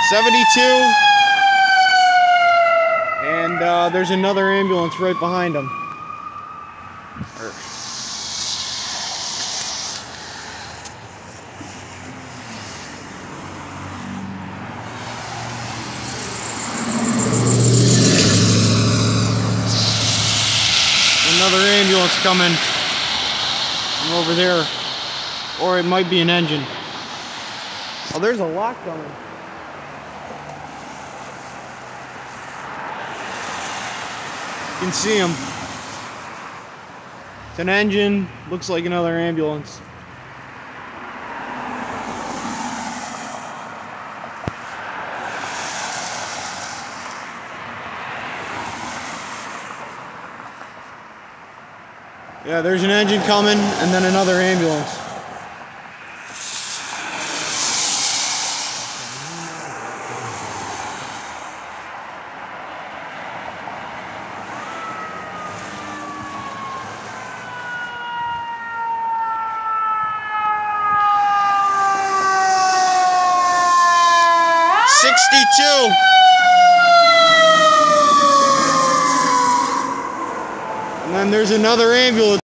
72. And there's another ambulance right behind them. Another ambulance coming from over there. Or it might be an engine. Oh, there's a lot coming. You can see them. It's an engine. Looks like another ambulance. Yeah, there's an engine coming, and then another ambulance. And then there's another ambulance.